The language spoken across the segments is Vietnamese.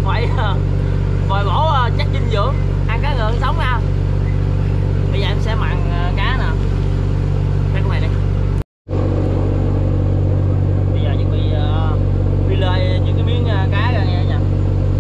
phải bồi bổ chất dinh dưỡng, ăn cá ngừ sống nha. Bây giờ em sẽ mặn cá nè, cái con này đi. Bây giờ chuẩn bị phi lê những cái miếng cá ra nghe nha.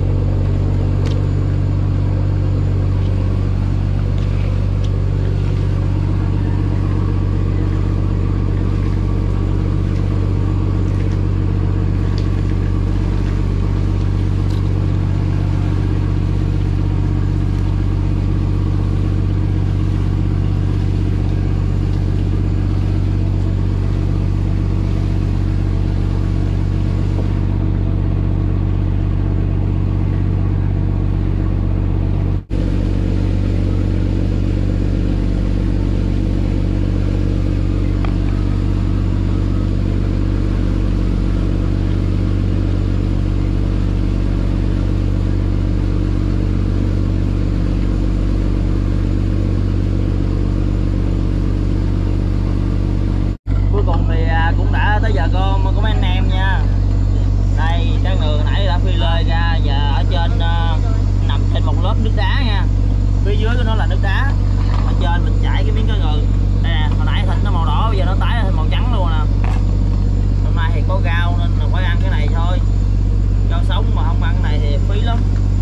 Cũng đã tới giờ cơm của mấy anh em nha. Đây cá ngừ nãy đã phi lê ra, giờ ở trên nằm trên một lớp nước đá nha. Phía dưới của nó là nước đá, ở trên mình chảy cái miếng cá ngừ. Đây nè, hồi nãy thịt nó màu đỏ, bây giờ nó tái thành màu trắng luôn nè. Hôm nay thì có rau nên phải ăn cái này thôi, rau sống mà không ăn cái này thì phí lắm.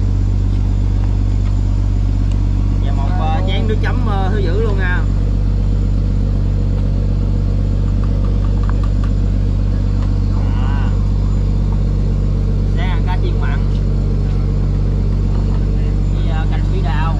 Và một chén nước chấm thứ dữ luôn nha. Chiên mặn với canh bí đao.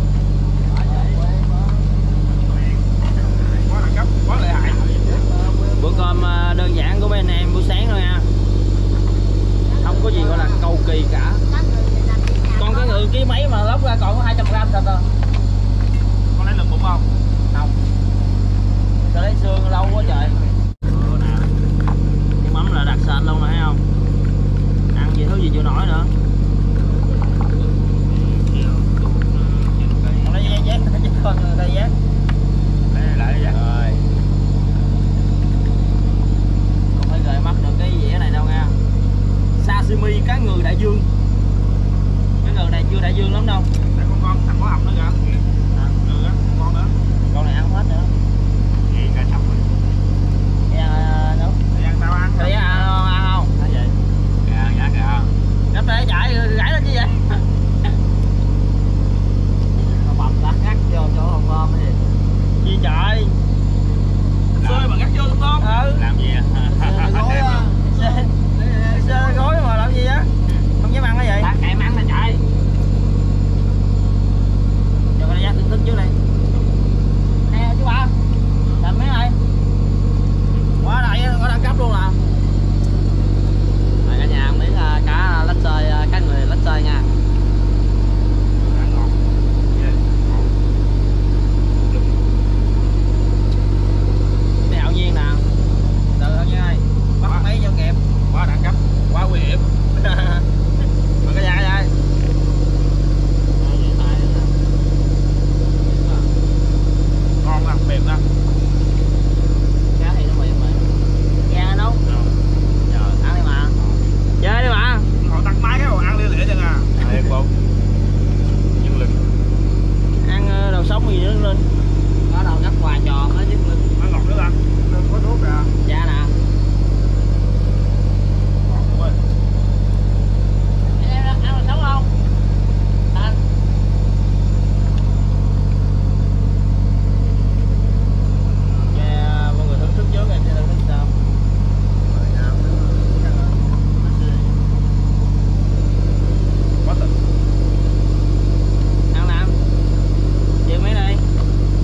Bữa cơm đơn giản của mấy anh em buổi sáng thôi nha, không có gì gọi là cầu kỳ cả. Con cái ngừ ký mấy mà lóc ra còn có 200g sao ta? Con lấy lượt bụng không? Không, sao lấy xương lâu quá trời. Cái mắm là đặc sệt luôn nè, thấy không? Ăn gì thứ gì chịu nổi nữa. Con lấy dây dép, con dây dép. Lại dép. Rồi. Không phải gợi mắt được cái dĩa này đâu nha. Sashimi cá ngừ đại dương. Cá ngừ này chưa đại dương lắm đâu. Để con thằng có hồng nữa kìa. Ừ á, con nữa. Con này ăn hết nữa. Gì cả xong rồi. Đi ăn nữa. Đi ăn tao ăn. Đi ăn không? Hả vậy? Dạ kìa. Gấp để chạy gãy lên chứ vậy? Nó bầm lát gắt vô chỗ hồng tôm cái gì? Gì trời? Xôi mà gắt vô đúng không? Ừ. Làm gì à? Sơ gối mà làm gì á? Không dám ăn cái vậy? Tao kệ mắng là chạy. Cho con giá thưởng thức trước đây. Nè chú ba, làm mấy này? Quá đầy, có đẳng cấp luôn nè. Cả nhà ăn miếng cá lách xơi, cá người lách xơi nha. Cái hậu nhiên nè, từ thôi nha ơi, bắt mấy cho kẹp. Quá đẳng cấp, quá nguy hiểm. Rồi cái dài đây. Ngon lắm, mềm lắm. Cá thì nó mềm mà. Nghe nó. Ăn đi mà. Chơi đi mà. Họ tăng máy cái còn ăn lia lịa chân à. Đây con. Nhưng lực. Ăn đầu sống gì nữa lên. Có đầu cắt quà tròn á chứ lưng. Nó ngọt nữa anh. Đừng có thuốc kìa. Dạ nè. Ngọt quá. Em ăn đầu sống không? Anh. Dạ, mọi người thưởng thức trước em sẽ thưởng thức sao. Quá thịt. Ăn nè. Chịu mấy đây.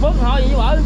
phút thôi vậy chứ bự.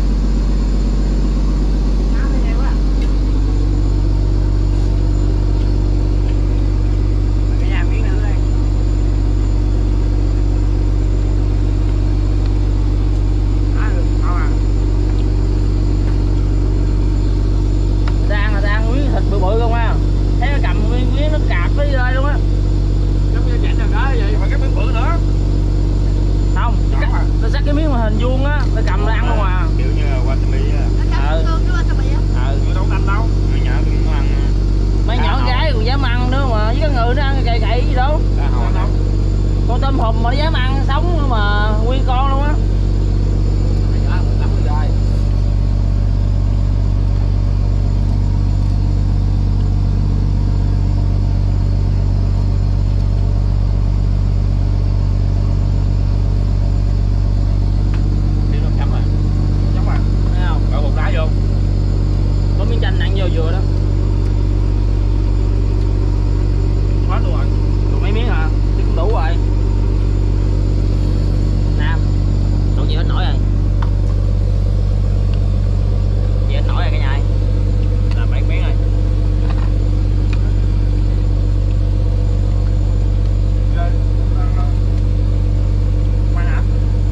Đang miếng thịt bự bự không à, thấy nó cầm miếng nó cạp tới rơi luôn á. Giống như chảnh đó vậy. Phải cái miếng bự nữa. Không, nó xắt cái miếng mà hình vuông á, nó cầm nó ăn luôn à. Kiểu như là wasabi á. Chưa đâu ăn đâu. Người nhỏ cũng ăn. Mấy nhỏ con gái còn dám ăn nữa mà, với cái người nó ăn cày cày gì đâu. Con tôm hùm mà nó dám ăn sống mà nguyên con luôn á. Có miếng chanh ăn vô vừa đó. Hết luôn rồi. Còn mấy miếng hả? Thì cũng đủ rồi. Nam, đủ gì hết nổi rồi. Gì hết nổi rồi cả nhà ơi. Làm 7 miếng rồi. Quay hả?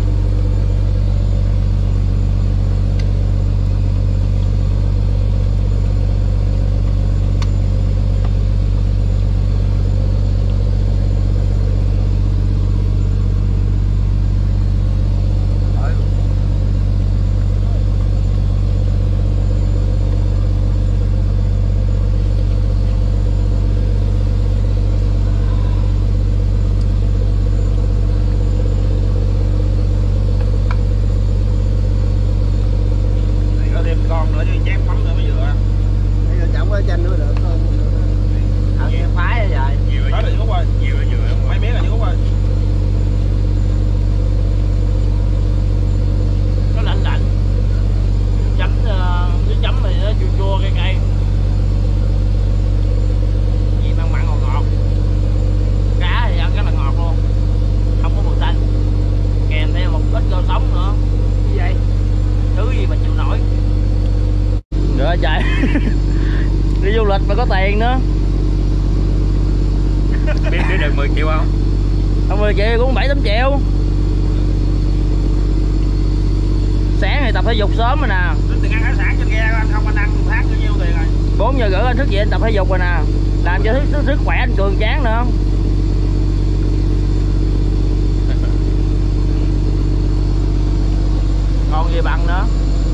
Trời đi du lịch mà có tiền nữa. Biết được 10 triệu không? Không, 10 triệu cũng 7-8 triệu. Sáng thì tập thể dục sớm rồi nè. Tiền ăn hải sản trên ghe anh không, anh ăn tháng bao nhiêu tiền rồi? 4 giờ rưỡi anh thức dậy anh tập thể dục rồi nè. Làm cho sức khỏe anh cường tráng nữa. Còn gì bằng nữa.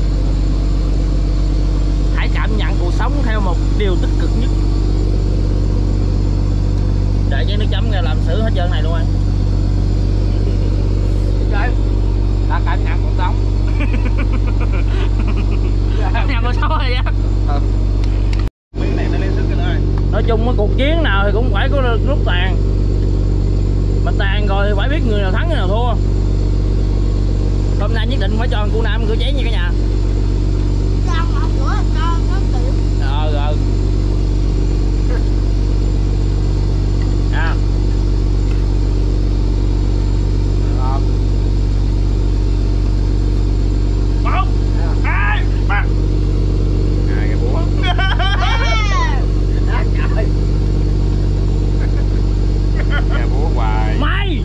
Hãy cảm nhận cuộc sống theo một điều tích cực nhất. Để cái nước chấm ra làm xử hết trơn này luôn anh. Trời, ta cảm nhận cuộc sống. Cảm nhận cuộc sống rồi á. Miếng này nó lên sức cái ơi. Nói chung cái cuộc chiến nào thì cũng phải có lúc tàn. Mà tàn rồi thì phải biết người nào thắng người nào thua. Hôm nay nhất định phải cho cô Nam cửa chén nha cả nhà. Rồi. À. 1, 2, 3. Hai cái búa. Trời. Cái búa hoài. Mày.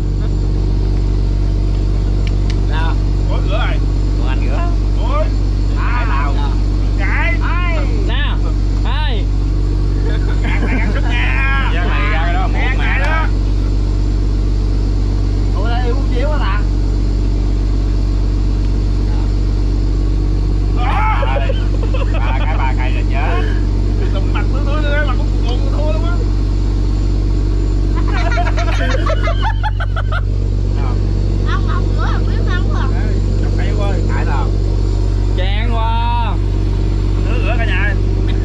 Nào. Ủa rửa rồi. Còn anh rửa. Ủa. Cái nào? Cái. Nè. Hai. Ăn sức nha. Dạ này ra cái đó muỗng mẹ đó. Ủa đây yêu chiếu á ta. Ba cây là nhớ. Đụng mặt tôi nữa, mặt cũng cuộn thua luôn á. Ông rửa là biết nóng rồi. Chọc cây quá, cãi nào. Chán quá. Nữa rửa cả nhà.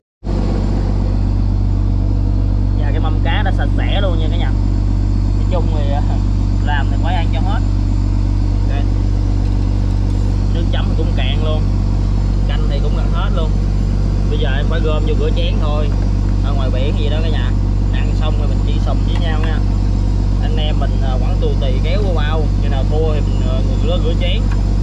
Dạ cái mâm cá đã sạch sẽ luôn nha cả nhà. Nói chung thì làm thì phải ăn cho hết. Đây. Nước chấm thì cũng cạn luôn. Canh thì cũng gần hết luôn. Bây giờ em phải gom vô rửa chén thôi. Ở ngoài biển gì đó cả nhà. Ăn xong rồi mình chỉ sùng với nhau nha. Anh em mình quẳng tù tì kéo qua bao. Khi nào thua thì mình người đó rửa chén.